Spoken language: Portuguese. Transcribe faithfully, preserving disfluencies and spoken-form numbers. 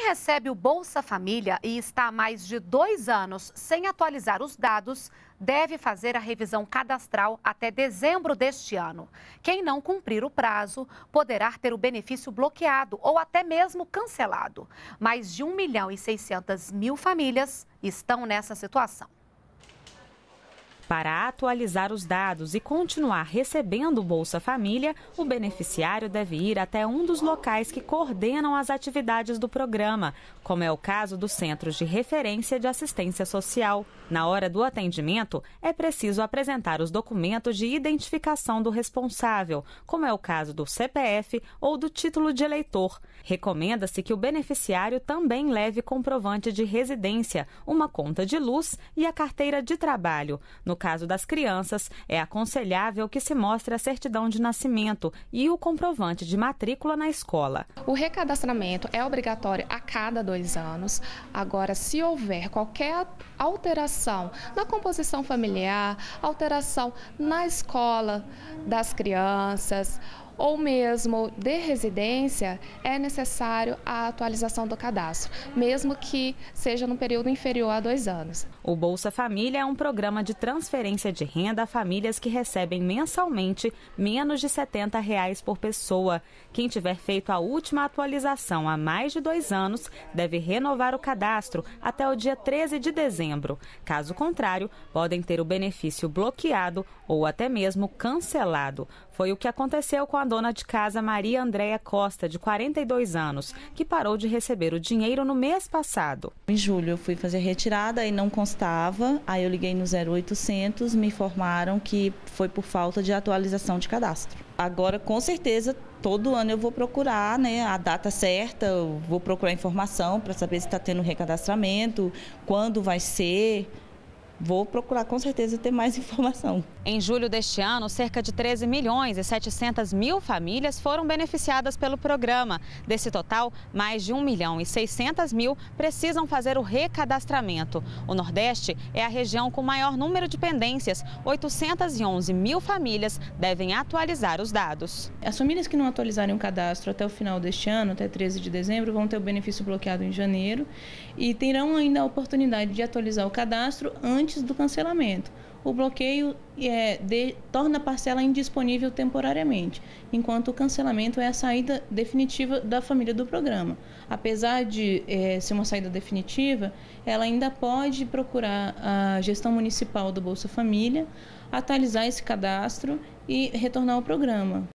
Quem recebe o Bolsa Família e está há mais de dois anos sem atualizar os dados, deve fazer a revisão cadastral até dezembro deste ano. Quem não cumprir o prazo poderá ter o benefício bloqueado ou até mesmo cancelado. Mais de um milhão e seiscentas mil famílias estão nessa situação. Para atualizar os dados e continuar recebendo o Bolsa Família, o beneficiário deve ir até um dos locais que coordenam as atividades do programa, como é o caso dos Centros de Referência de Assistência Social. Na hora do atendimento, é preciso apresentar os documentos de identificação do responsável, como é o caso do C P F ou do título de eleitor. Recomenda-se que o beneficiário também leve comprovante de residência, uma conta de luz e a carteira de trabalho. No caso das crianças, é aconselhável que se mostre a certidão de nascimento e o comprovante de matrícula na escola. O recadastramento é obrigatório a cada dois anos. Agora, se houver qualquer alteração na composição familiar, alteração na escola das crianças, ou mesmo de residência, é necessário a atualização do cadastro, mesmo que seja no período inferior a dois anos. O Bolsa Família é um programa de transferência de renda a famílias que recebem mensalmente menos de setenta reais por pessoa. Quem tiver feito a última atualização há mais de dois anos deve renovar o cadastro até o dia treze de dezembro. Caso contrário, podem ter o benefício bloqueado ou até mesmo cancelado. Foi o que aconteceu com a dona de casa Maria Andréia Costa, de quarenta e dois anos, que parou de receber o dinheiro no mês passado. Em julho eu fui fazer retirada e não constava, aí eu liguei no zero oitocentos, me informaram que foi por falta de atualização de cadastro. Agora, com certeza, todo ano eu vou procurar, né, a data certa, eu vou procurar informação para saber se está tendo recadastramento, quando vai ser. Vou procurar com certeza ter mais informação. Em julho deste ano, cerca de treze milhões e setecentas mil famílias foram beneficiadas pelo programa. Desse total, mais de um milhão e seiscentas mil precisam fazer o recadastramento. O Nordeste é a região com maior número de pendências. oitocentas e onze mil famílias devem atualizar os dados. As famílias que não atualizarem o cadastro até o final deste ano, até treze de dezembro, vão ter o benefício bloqueado em janeiro e terão ainda a oportunidade de atualizar o cadastro antes antes do cancelamento. O bloqueio é, de, torna a parcela indisponível temporariamente, enquanto o cancelamento é a saída definitiva da família do programa. Apesar de é, ser uma saída definitiva, ela ainda pode procurar a gestão municipal do Bolsa Família, atualizar esse cadastro e retornar ao programa.